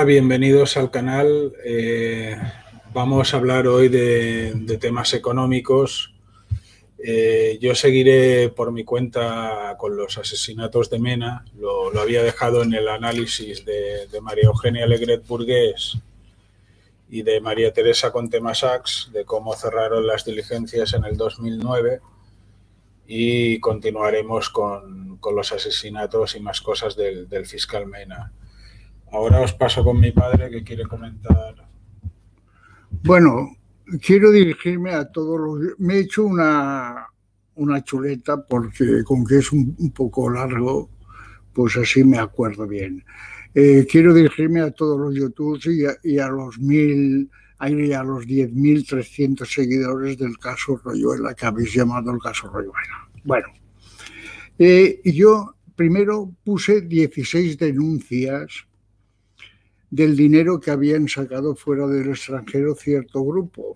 Hola, bienvenidos al canal. Vamos a hablar hoy de temas económicos. Yo seguiré por mi cuenta con los asesinatos de Mena. Lo había dejado en el análisis de María Eugenia Alegret Burgués y de María Teresa Conte-Massacs, de cómo cerraron las diligencias en el 2009. Y continuaremos con los asesinatos y más cosas del fiscal Mena. Ahora os paso con mi padre, que quiere comentar. Bueno, quiero dirigirme a todos los... Me he hecho una chuleta porque con que es un poco largo, pues así me acuerdo bien. Quiero dirigirme a todos los youtubers y a los 10.300 seguidores del caso Royuela, que habéis llamado el caso Royuela. Bueno, yo primero puse 16 denuncias del dinero que habían sacado fuera del extranjero cierto grupo.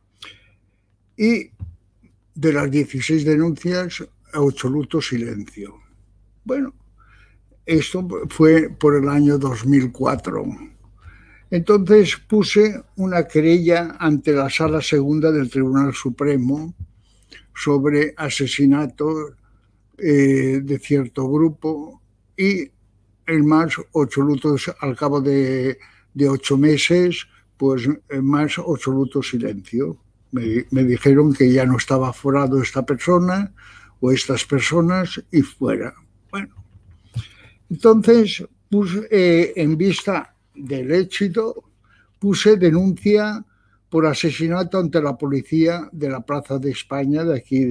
Y de las 16 denuncias, absoluto silencio. Bueno, esto fue por el año 2004. Entonces puse una querella ante la Sala Segunda del Tribunal Supremo sobre asesinato de cierto grupo y el más absoluto, al cabo de 8 meses, pues más absoluto silencio. Me dijeron que ya no estaba aforado esta persona o estas personas y fuera. Bueno, entonces en vista del éxito, puse denuncia por asesinato ante la policía de la Plaza de España, de aquí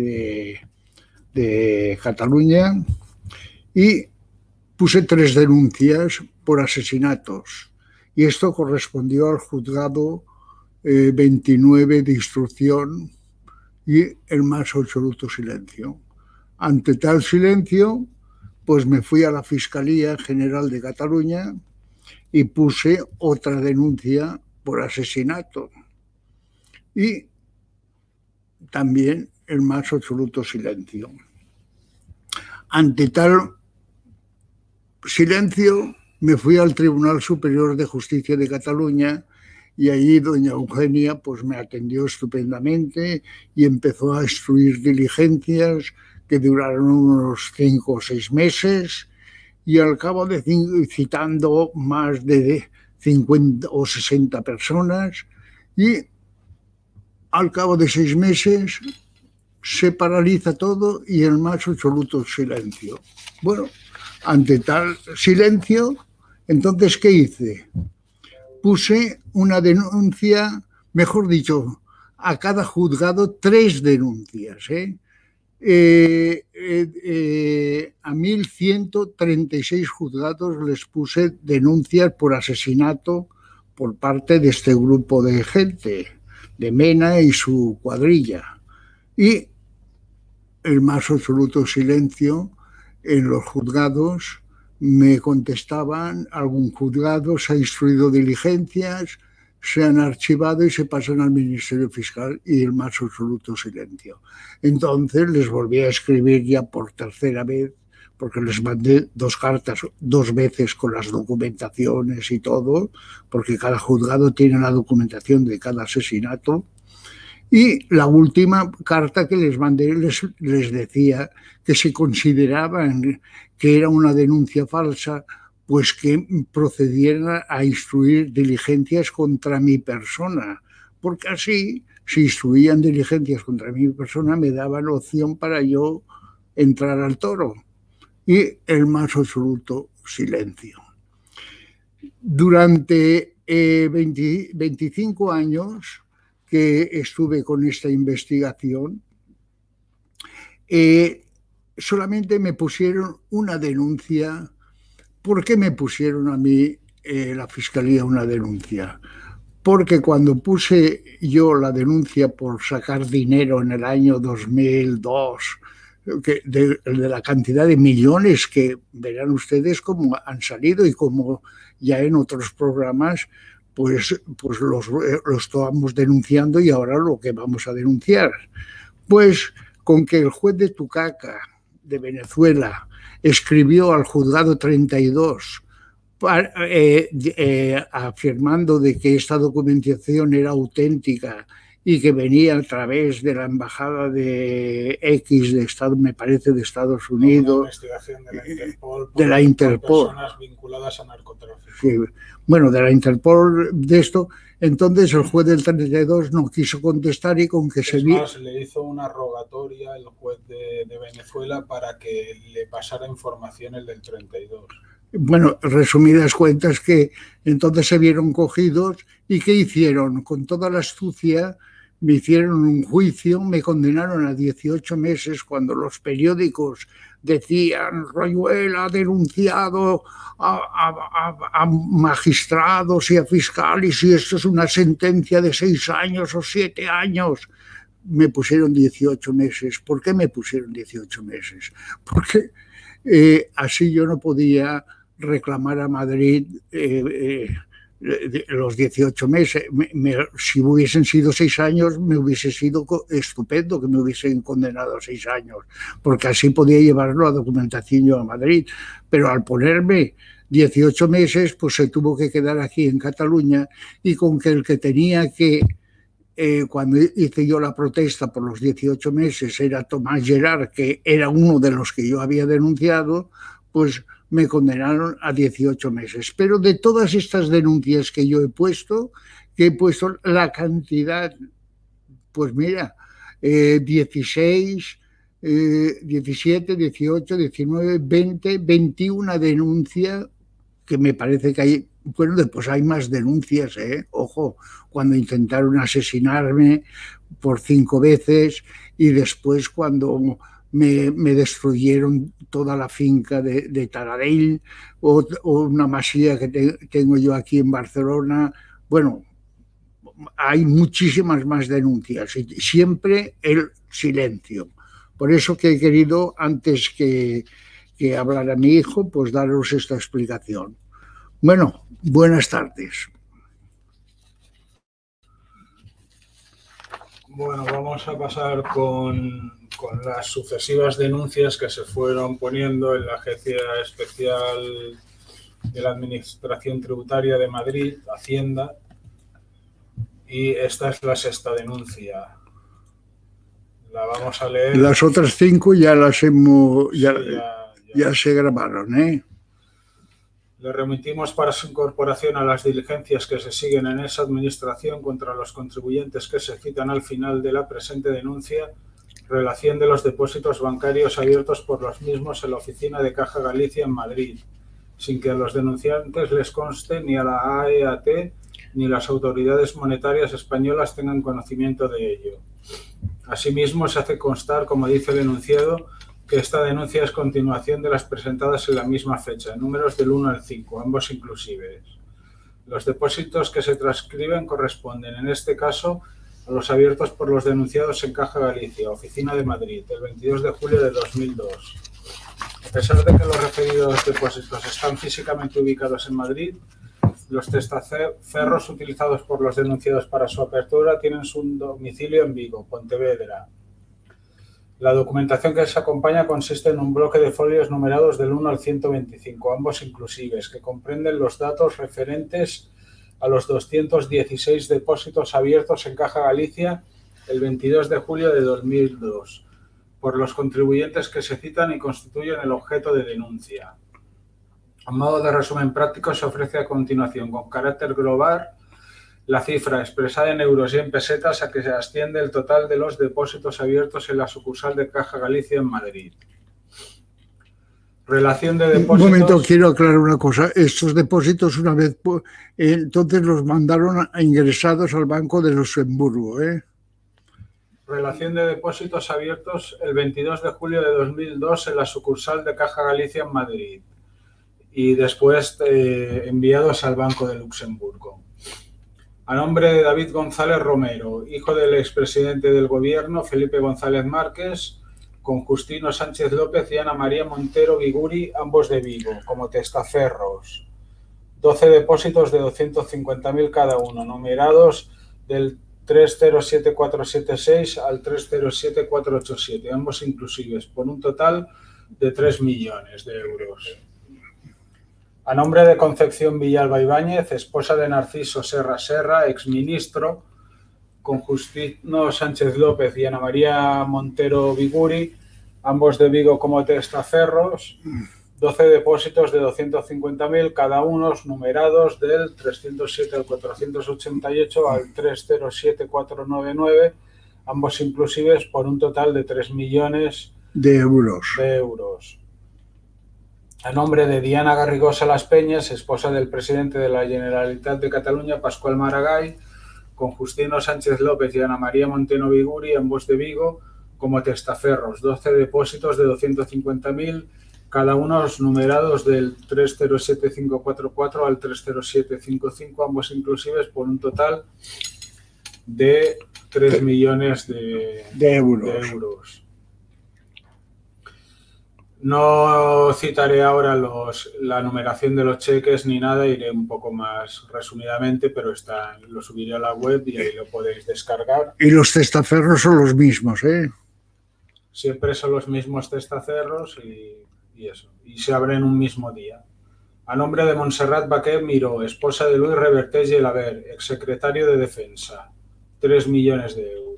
de Cataluña, y puse 3 denuncias por asesinatos y esto correspondió al juzgado 29 de instrucción y el más absoluto silencio. Ante tal silencio, pues me fui a la Fiscalía General de Cataluña y puse otra denuncia por asesinato y también el más absoluto silencio. Ante tal silencio, me fui al Tribunal Superior de Justicia de Cataluña y allí doña Eugenia pues me atendió estupendamente y empezó a instruir diligencias que duraron unos 5 o 6 meses y al cabo de citando más de 50 o 60 personas y al cabo de 6 meses se paraliza todo y el más absoluto silencio. Bueno, ante tal silencio, entonces, ¿qué hice? Puse una denuncia, mejor dicho, a cada juzgado 3 denuncias. A 1.136 juzgados les puse denuncias por asesinato por parte de este grupo de gente, de Mena y su cuadrilla. Y el más absoluto silencio en los juzgados. Me contestaban, algún juzgado se ha instruido diligencias, se han archivado y se pasan al Ministerio Fiscal y el más absoluto silencio. Entonces les volví a escribir ya por 3.ª vez, porque les mandé 2 cartas 2 veces con las documentaciones y todo, porque cada juzgado tiene la documentación de cada asesinato. Y la última carta que les mandé les decía que si consideraban que era una denuncia falsa, pues que procedieran a instruir diligencias contra mi persona, porque así, si instruían diligencias contra mi persona, me daban opción para yo entrar al toro. Y el más absoluto silencio. Durante 25 años que estuve con esta investigación, solamente me pusieron una denuncia. ¿Por qué me pusieron a mí, la Fiscalía, una denuncia? Porque cuando puse yo la denuncia por sacar dinero en el año 2002, de la cantidad de millones que verán ustedes cómo han salido y como ya en otros programas, pues lo estábamos denunciando y ahora lo que vamos a denunciar. Pues con que el juez de Tucaca, de Venezuela, escribió al juzgado 32 afirmando de que esta documentación era auténtica y que venía a través de la embajada de X de Estado, me parece, de Estados Unidos. Una investigación de la Interpol. De la Interpol. Personas vinculadas a narcotráfico. Sí. Bueno, de la Interpol, de esto. Entonces el juez del 32 no quiso contestar y con que se vio... le hizo una rogatoria el juez de Venezuela para que le pasara información el del 32. Bueno, resumidas cuentas, que entonces se vieron cogidos y ¿qué hicieron? Con toda la astucia me hicieron un juicio, me condenaron a 18 meses cuando los periódicos decían Royuela ha denunciado a magistrados y a fiscales y esto es una sentencia de 6 años o 7 años. Me pusieron 18 meses. ¿Por qué me pusieron 18 meses? Porque así yo no podía reclamar a Madrid los 18 meses. Si hubiesen sido 6 años, me hubiese sido estupendo que me hubiesen condenado a 6 años, porque así podía llevarlo a documentación yo a Madrid. Pero al ponerme 18 meses, pues se tuvo que quedar aquí en Cataluña y con que el que tenía que, cuando hice yo la protesta por los 18 meses, era Tomás Gerard, que era uno de los que yo había denunciado, pues me condenaron a 18 meses. Pero de todas estas denuncias que yo he puesto la cantidad, pues mira, 16, 17, 18, 19, 20, 21 denuncias, que me parece que hay, bueno, después hay más denuncias, ojo, cuando intentaron asesinarme por 5 veces y después cuando me destruyeron toda la finca de Taradell o una masía que tengo yo aquí en Barcelona. Bueno, hay muchísimas más denuncias y siempre el silencio. Por eso que he querido, antes que hablara mi hijo, pues daros esta explicación. Bueno, buenas tardes. Bueno, vamos a pasar con las sucesivas denuncias que se fueron poniendo en la Agencia Especial de la Administración Tributaria de Madrid, Hacienda, y esta es la 6ª denuncia. La vamos a leer. Las otras 5 ya las hemos, ya se grabaron, ¿eh? Le remitimos para su incorporación a las diligencias que se siguen en esa administración contra los contribuyentes que se citan al final de la presente denuncia, relación de los depósitos bancarios abiertos por los mismos en la oficina de Caja Galicia en Madrid, sin que a los denunciantes les conste ni a la AEAT ni las autoridades monetarias españolas tengan conocimiento de ello. Asimismo, se hace constar, como dice el enunciado, que esta denuncia es continuación de las presentadas en la misma fecha, en números del 1 al 5, ambos inclusives. Los depósitos que se transcriben corresponden, en este caso, a los abiertos por los denunciados en Caja Galicia, Oficina de Madrid, el 22 de julio de 2002. A pesar de que los referidos depósitos están físicamente ubicados en Madrid, los testaferros utilizados por los denunciados para su apertura tienen su domicilio en Vigo, Pontevedra. La documentación que se acompaña consiste en un bloque de folios numerados del 1 al 125, ambos inclusives, que comprenden los datos referentes a los 216 depósitos abiertos en Caja Galicia el 22 de julio de 2002 por los contribuyentes que se citan y constituyen el objeto de denuncia. A modo de resumen práctico, se ofrece a continuación, con carácter global, la cifra expresada en euros y en pesetas a que se asciende el total de los depósitos abiertos en la sucursal de Caja Galicia en Madrid. Relación de depósitos... Un momento, quiero aclarar una cosa. Estos depósitos, una vez, entonces los mandaron ingresados al Banco de Luxemburgo, ¿eh? Relación de depósitos abiertos el 22 de julio de 2002 en la sucursal de Caja Galicia en Madrid y después enviados al Banco de Luxemburgo. A nombre de David González Romero, hijo del expresidente del Gobierno, Felipe González Márquez, con Justino Sánchez López y Ana María Montero Viguri, ambos de Vigo, como testaferros. 12 depósitos de 250.000 cada uno, numerados del 307476 al 307487, ambos inclusives, por un total de 3 millones de euros. A nombre de Concepción Villalba Ibáñez, esposa de Narciso Serra Serra, exministro, con Justino Sánchez López y Ana María Montero Biguri, ambos de Vigo como testaferros, 12 depósitos de 250.000 cada uno, numerados del 307 al 488 al 307499, ambos inclusives, por un total de 3 millones de euros. A nombre de Diana Garrigosa Las Peñas, esposa del presidente de la Generalitat de Cataluña, Pascual Maragall, con Justino Sánchez López y Ana María Montero Biguri, ambos de Vigo, como testaferros, 12 depósitos de 250.000, cada uno numerados del 307544 al 307555, ambos inclusives, por un total de 3 millones de euros. No citaré ahora la numeración de los cheques ni nada, iré un poco más resumidamente, pero lo subiré a la web y ahí lo podéis descargar. Y los testaferros son los mismos, ¿eh? Siempre son los mismos testaferros y eso. Y se abren un mismo día. A nombre de Montserrat Baquer Miró, esposa de Luis Revertés Gelaber, exsecretario de Defensa, 3 millones de euros.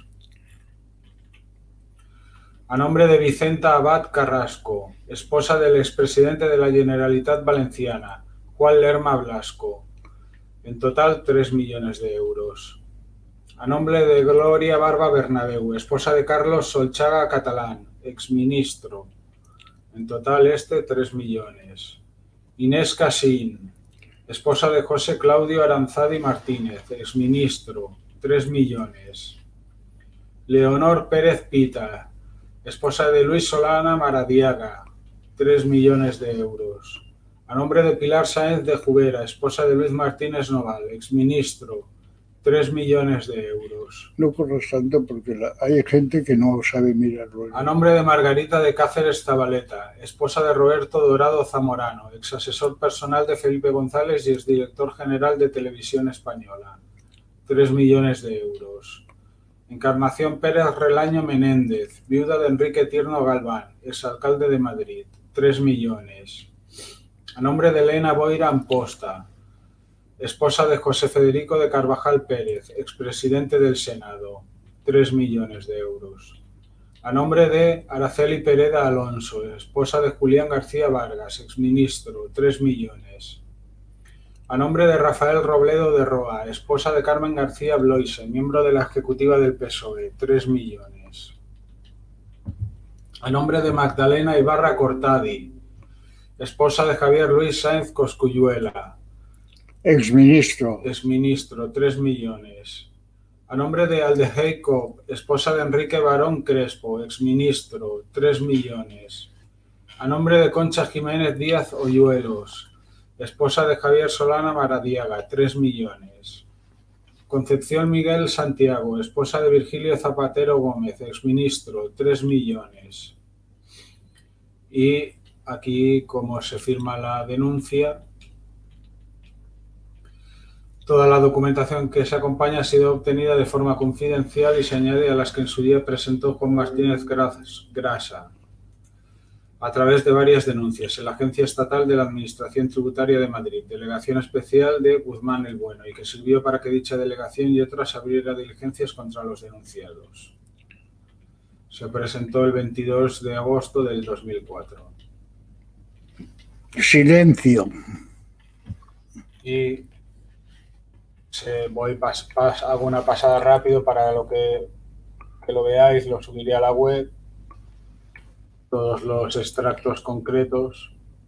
A nombre de Vicenta Abad Carrasco, esposa del expresidente de la Generalitat Valenciana, Juan Lerma Blasco, en total 3 millones de euros. A nombre de Gloria Barba Bernabeu, esposa de Carlos Solchaga Catalán, exministro, en total 3 millones. Inés Casín, esposa de José Claudio Aranzadi Martínez, exministro, 3 millones. Leonor Pérez Pita, esposa de Luis Solana Maradiaga, 3 millones de euros. A nombre de Pilar Sáenz de Jubera, esposa de Luis Martínez Noval, exministro, 3 millones de euros. No corres tanto porque hay gente que no sabe mirarlo. A nombre de Margarita de Cáceres Zabaleta, esposa de Roberto Dorado Zamorano, exasesor personal de Felipe González y exdirector general de Televisión Española, 3 millones de euros. Encarnación Pérez Relaño Menéndez, viuda de Enrique Tierno Galván, exalcalde de Madrid, 3 millones. A nombre de Elena Boira Amposta, esposa de José Federico de Carvajal Pérez, expresidente del Senado, 3 millones de euros. A nombre de Araceli Pereda Alonso, esposa de Julián García Vargas, exministro, 3 millones. A nombre de Rafael Robledo de Roa, esposa de Carmen García Bloise, miembro de la ejecutiva del PSOE, 3 millones. A nombre de Magdalena Ibarra Cortadi, esposa de Javier Luis Sáenz Cosculluela, exministro, 3 millones. A nombre de Aldehey Cobb, esposa de Enrique Barón Crespo, exministro, 3 millones. A nombre de Concha Jiménez Díaz Oyuelos, esposa de Javier Solana Maradiaga, 3 millones. Concepción Miguel Santiago, esposa de Virgilio Zapatero Gómez, exministro, 3 millones. Y aquí, como se firma la denuncia, toda la documentación que se acompaña ha sido obtenida de forma confidencial y se añade a las que en su día presentó Juan Martínez Grasa, a través de varias denuncias en la Agencia Estatal de la Administración Tributaria de Madrid, Delegación Especial de Guzmán el Bueno, y que sirvió para que dicha delegación y otras abriera diligencias contra los denunciados. Se presentó el 22 de agosto del 2004. Silencio. Y hago una pasada rápido para que lo veáis, lo subiré a la web. Todos los extractos concretos.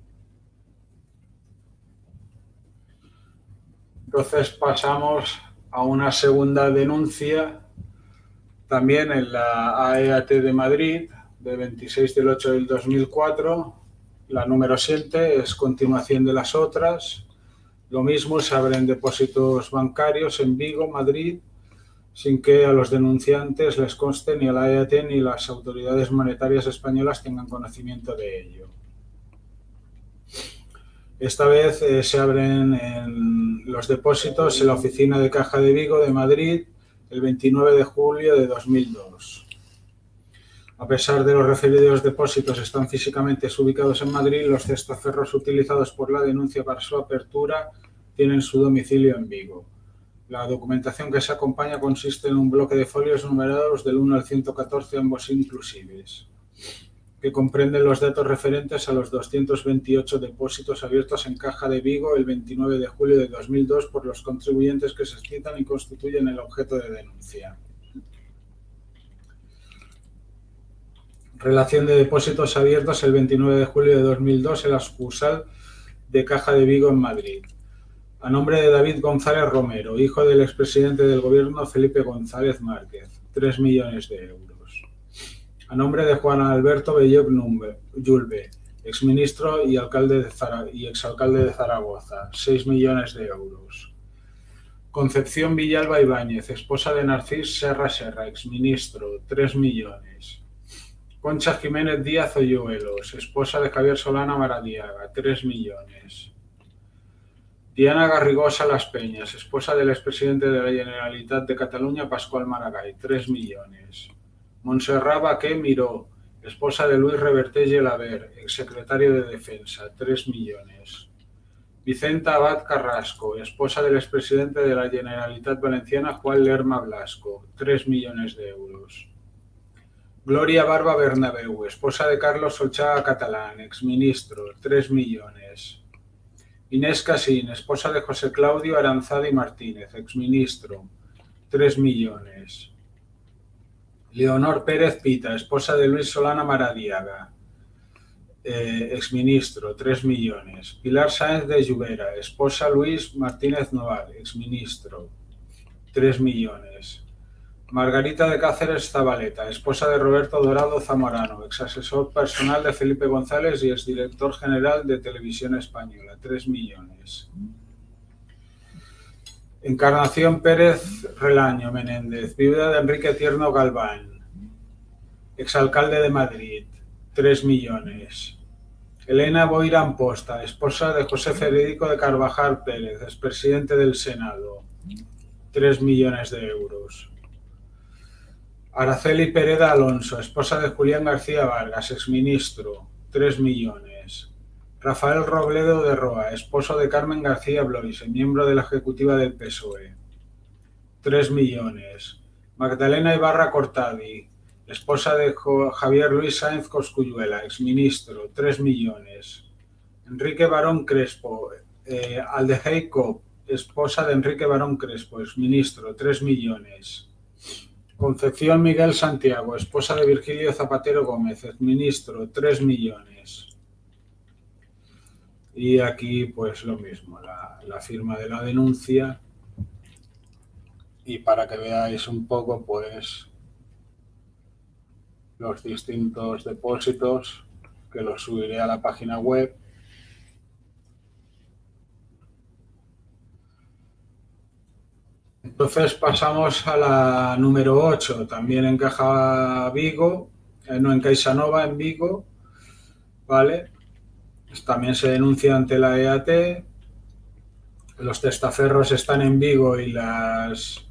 Entonces pasamos a una segunda denuncia, también en la AEAT de Madrid, de 26 del 8 del 2004. La número 7 es continuación de las otras. Lo mismo, se abren depósitos bancarios en Vigo, Madrid, sin que a los denunciantes les conste ni a la AEAT ni las autoridades monetarias españolas tengan conocimiento de ello. Esta vez se abren los depósitos en la oficina de Caja de Vigo de Madrid el 29 de julio de 2002. A pesar de los referidos depósitos están físicamente ubicados en Madrid, los testaferros utilizados por la denuncia para su apertura tienen su domicilio en Vigo. La documentación que se acompaña consiste en un bloque de folios numerados del 1 al 114, ambos inclusives, que comprenden los datos referentes a los 228 depósitos abiertos en Caja de Vigo el 29 de julio de 2002 por los contribuyentes que se citan y constituyen el objeto de denuncia. Relación de depósitos abiertos el 29 de julio de 2002 en la sucursal de Caja de Vigo en Madrid. A nombre de David González Romero, hijo del expresidente del Gobierno Felipe González Márquez, 3 millones de euros. A nombre de Juan Alberto Belloc Yulbe, exministro y exalcalde de Zaragoza, 6 millones de euros. Concepción Villalba Ibáñez, esposa de Narcís Serra Serra, exministro, 3 millones. Concha Jiménez Díaz Oyuelos, esposa de Javier Solana Maradiaga, 3 millones. Diana Garrigosa Las Peñas, esposa del expresidente de la Generalitat de Cataluña, Pascual Maragall, 3 millones. Montserrat Baqué Miró, esposa de Luis Reverté Gelaber, exsecretario de Defensa, 3 millones. Vicenta Abad Carrasco, esposa del expresidente de la Generalitat Valenciana, Juan Lerma Blasco, 3 millones de euros. Gloria Barba Bernabeu, esposa de Carlos Solchaga Catalán, exministro, 3 millones. Inés Casín, esposa de José Claudio Aranzadi Martínez, exministro, 3 millones. Leonor Pérez Pita, esposa de Luis Solana Maradiaga, exministro, 3 millones. Pilar Sáenz de Lluvera, esposa Luis Martínez Noval, exministro, 3 millones. Margarita de Cáceres Zabaleta, esposa de Roberto Dorado Zamorano, exasesor personal de Felipe González y exdirector general de Televisión Española, 3 millones. Encarnación Pérez Relaño Menéndez, viuda de Enrique Tierno Galván, exalcalde de Madrid, 3 millones. Elena Boira Amposta, esposa de José Federico de Carvajal Pérez, expresidente del Senado, 3 millones de euros. Araceli Pereda Alonso, esposa de Julián García Vargas, exministro, 3 millones. Rafael Robledo de Roa, esposo de Carmen García Bloise, miembro de la ejecutiva del PSOE, 3 millones. Magdalena Ibarra Cortadi, esposa de Javier Luis Sáenz Cosculluela, exministro, 3 millones. Enrique Barón Crespo, Aldehey Cop, esposa de Enrique Barón Crespo, exministro, 3 millones. Concepción Miguel Santiago, esposa de Virgilio Zapatero Gómez, exministro, 3 millones. Y aquí pues lo mismo, la firma de la denuncia. Y para que veáis un poco pues los distintos depósitos, que los subiré a la página web. Entonces pasamos a la número 8, también en Caja Vigo, no en CaixaNova, en Vigo, ¿vale? También se denuncia ante la EAT, los testaferros están en Vigo y las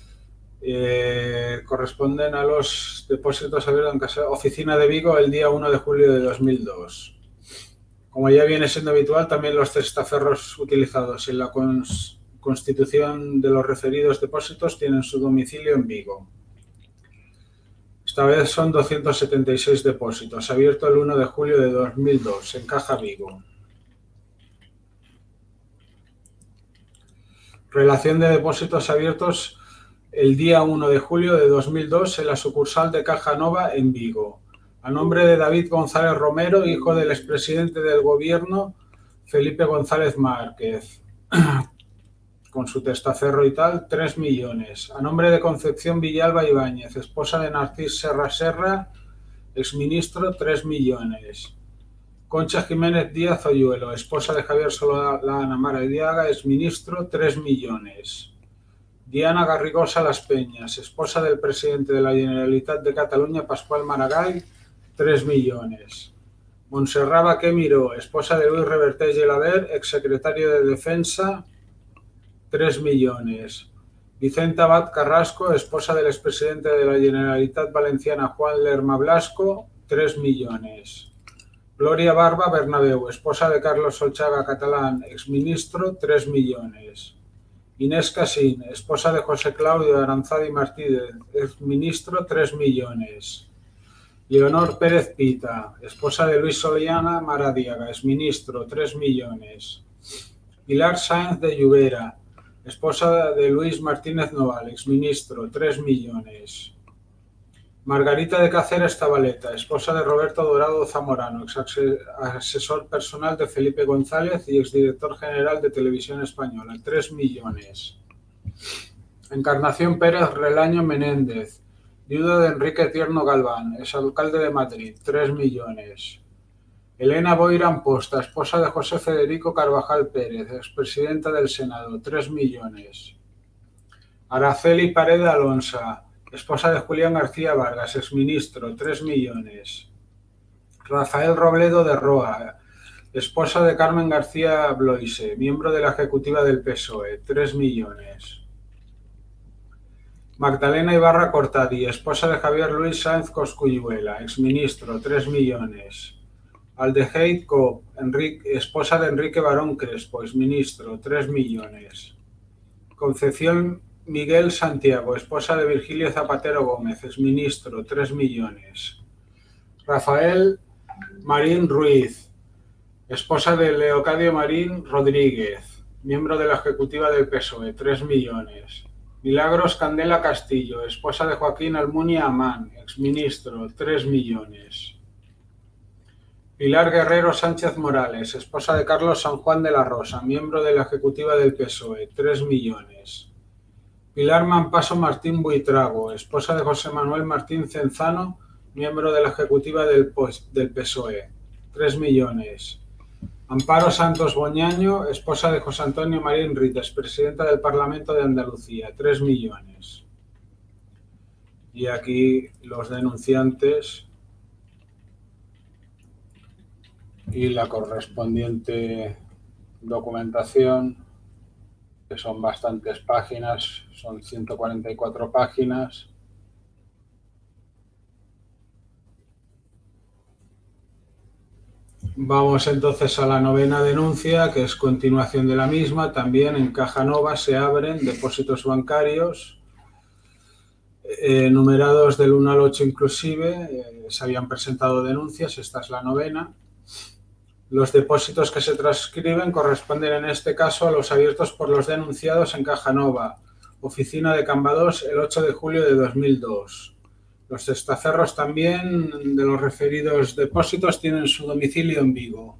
corresponden a los depósitos abiertos en casa oficina de Vigo el día 1 de julio de 2002. Como ya viene siendo habitual, también los testaferros utilizados en la constitución de los referidos depósitos tienen su domicilio en Vigo. Esta vez son 276 depósitos, abierto el 1 de julio de 2002 en Caja Vigo. Relación de depósitos abiertos el día 1 de julio de 2002 en la sucursal de CaixaNova en Vigo. A nombre de David González Romero, hijo del expresidente del Gobierno Felipe González Márquez, con su testaferro y tal, 3 millones. A nombre de Concepción Villalba Ibáñez, esposa de Narcís Serra Serra, exministro, 3 millones. Concha Jiménez Díaz Oyuelo, esposa de Javier Solana Maradiaga, exministro, 3 millones. Diana Garrigosa Las Peñas, esposa del presidente de la Generalitat de Cataluña, Pascual Maragall, 3 millones. Montserrat Baqué Miró, esposa de Luis Reverté Gelaber, exsecretario de Defensa, 3 millones. Vicenta Abad Carrasco, esposa del expresidente de la Generalitat Valenciana Juan Lerma Blasco, 3 millones. Gloria Barba Bernabeu, esposa de Carlos Solchaga Catalán, exministro, 3 millones. Inés Casín, esposa de José Claudio Aranzadi Martínez, exministro, 3 millones. Leonor Pérez Pita, esposa de Luis Soliana Maradiaga, exministro, 3 millones. Pilar Sáenz de Lluvera, esposa de Luis Martínez Noval, exministro, 3 millones. Margarita de Cáceres Zabaleta, esposa de Roberto Dorado Zamorano, asesor personal de Felipe González y exdirector general de Televisión Española, 3 millones. Encarnación Pérez Relaño Menéndez, viuda de Enrique Tierno Galván, exalcalde de Madrid, 3 millones. Elena Boira Amposta, esposa de José Federico Carvajal Pérez, expresidenta del Senado, 3 millones. Araceli Pared Alonso, esposa de Julián García Vargas, exministro, 3 millones. Rafael Robledo de Roa, esposa de Carmen García Bloise, miembro de la ejecutiva del PSOE, 3 millones. Magdalena Ibarra Cortadi, esposa de Javier Luis Sáenz Cosculluela, exministro, 3 millones. Aldeheit Coop, esposa de Enrique Barón Crespo, exministro, 3 millones. Concepción Miguel Santiago, esposa de Virgilio Zapatero Gómez, exministro, 3 millones. Rafael Marín Ruiz, esposa de Leocadio Marín Rodríguez, miembro de la ejecutiva del PSOE, 3 millones. Milagros Candela Castillo, esposa de Joaquín Almunia Amán, exministro, 3 millones. Pilar Guerrero Sánchez Morales, esposa de Carlos San Juan de la Rosa, miembro de la ejecutiva del PSOE, 3 millones. Pilar Mampaso Martín Buitrago, esposa de José Manuel Martín Cenzano, miembro de la ejecutiva del PSOE, 3 millones. Amparo Santos Boñaño, esposa de José Antonio Marín Rites, presidenta del Parlamento de Andalucía, 3 millones. Y aquí los denunciantes y la correspondiente documentación, que son bastantes páginas, son 144 páginas. Vamos entonces a la novena denuncia, que es continuación de la misma. También en Caja Nova se abren depósitos bancarios numerados del 1 al 8 inclusive. Se habían presentado denuncias, esta es la novena. Los depósitos que se transcriben corresponden en este caso a los abiertos por los denunciados en Caja Nova, oficina de Cambados, el 8 de julio de 2002. Los testaferros también de los referidos depósitos tienen su domicilio en Vigo.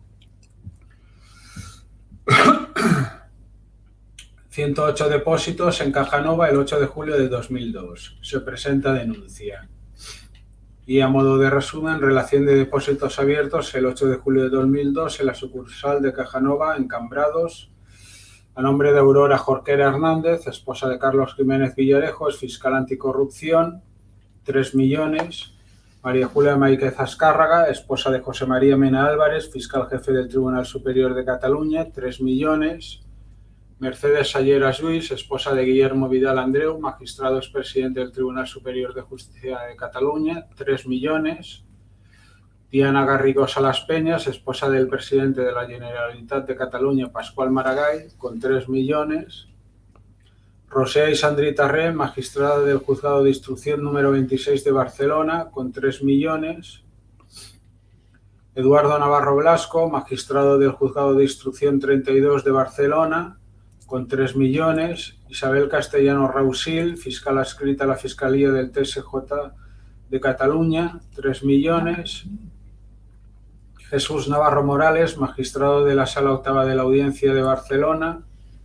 108 depósitos en Caja Nova el 8 de julio de 2002. Se presenta denuncia. Y a modo de resumen, relación de depósitos abiertos el 8 de julio de 2002 en la sucursal de Caja Nova en Cambrados, a nombre de Aurora Jorquera Hernández, esposa de Carlos Jiménez Villarejo, es fiscal anticorrupción, 3 millones. María Julia Máiquez Azcárraga, esposa de José María Mena Álvarez, fiscal jefe del Tribunal Superior de Cataluña, 3 millones. Mercedes Salleras Lluís, esposa de Guillermo Vidal Andreu, magistrado expresidente del Tribunal Superior de Justicia de Cataluña, 3 millones. Diana Garrigo Salas Peñas, esposa del presidente de la Generalitat de Cataluña, Pascual Maragall, con 3 millones. Rosea Isandrita Re, magistrada del Juzgado de Instrucción número 26 de Barcelona, con 3 millones. Eduardo Navarro Blasco, magistrado del Juzgado de Instrucción 32 de Barcelona, con 3 millones. Isabel Castellano Rausil, fiscal adscrita a la Fiscalía del TSJ de Cataluña, 3 millones. Jesús Navarro Morales, magistrado de la Sala Octava de la Audiencia de Barcelona,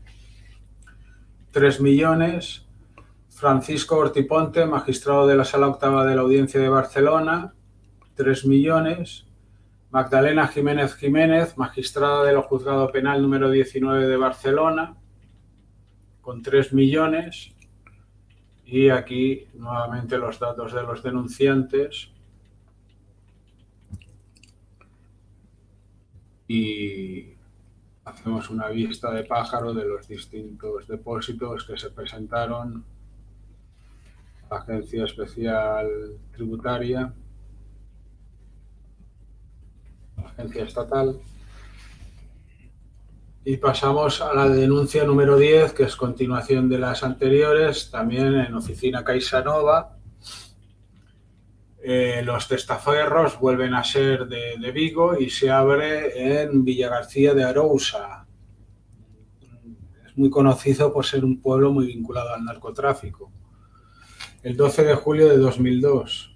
3 millones. Francisco Ortiponte, magistrado de la Sala Octava de la Audiencia de Barcelona, 3 millones. Magdalena Jiménez Jiménez, magistrada del Juzgado Penal número 19 de Barcelona, con 3 millones. Y aquí nuevamente los datos de los denunciantes. Y Hacemos una vista de pájaro de los distintos depósitos que se presentaron a la Agencia Especial Tributaria, la Agencia Estatal. Y pasamos a la denuncia número 10, que es continuación de las anteriores, también en Oficina CaixaNova. Los testaferros vuelven a ser de Vigo y se abre en Villagarcía de Arousa. Es muy conocido por ser un pueblo muy vinculado al narcotráfico. El 12 de julio de 2002.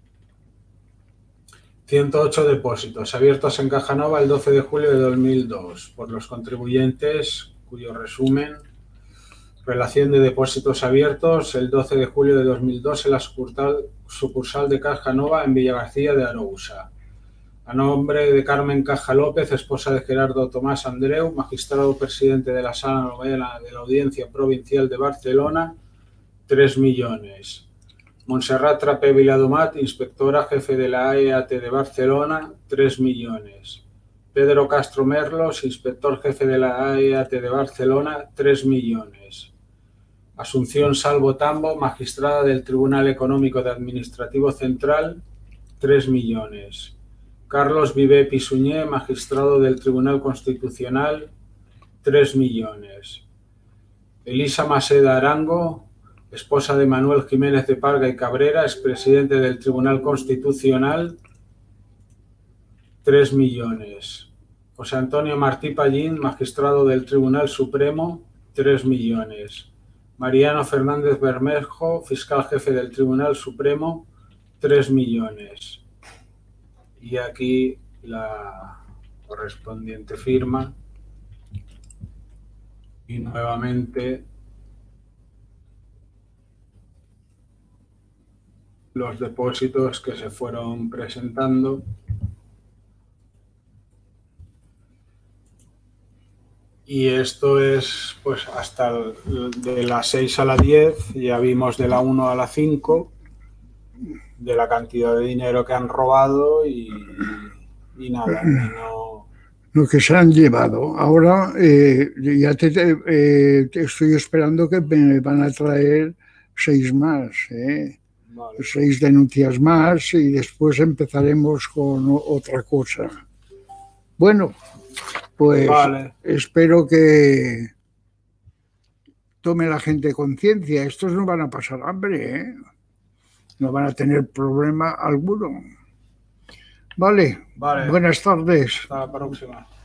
108 depósitos abiertos en Cajanova el 12 de julio de 2002 por los contribuyentes, cuyo resumen: relación de depósitos abiertos el 12 de julio de 2002 en la sucursal de Cajanova en Villagarcía de Arousa. A nombre de Carmen Caja López, esposa de Gerardo Tomás Andreu, magistrado presidente de la Sala Novena de la Audiencia Provincial de Barcelona, 3 millones. Montserrat Trapé Viladomat, inspectora jefe de la AEAT de Barcelona, 3 millones. Pedro Castro Merlos, inspector jefe de la AEAT de Barcelona, 3 millones. Asunción Salvo Tambo, magistrada del Tribunal Económico de Administrativo Central, 3 millones. Carlos Vivé Pisuñé, magistrado del Tribunal Constitucional, 3 millones. Elisa Maseda Arango, esposa de Manuel Jiménez de Parga y Cabrera, expresidente del Tribunal Constitucional, 3 millones. José Antonio Martí Pallín, magistrado del Tribunal Supremo, 3 millones. Mariano Fernández Bermejo, fiscal jefe del Tribunal Supremo, 3 millones. Y aquí la correspondiente firma. Y nuevamente los depósitos que se fueron presentando. Y esto es pues hasta de las 6 a la 10, ya vimos de la 1 a la 5, de la cantidad de dinero que han robado y nada, y no... Lo que se han llevado. Ahora ya te estoy esperando que me van a traer 6 más, Vale. 6 denuncias más y después empezaremos con otra cosa. Bueno, pues vale. Espero que tome la gente conciencia. Estos no van a pasar hambre, no van a tener problema alguno. Vale. Buenas tardes. Hasta la próxima.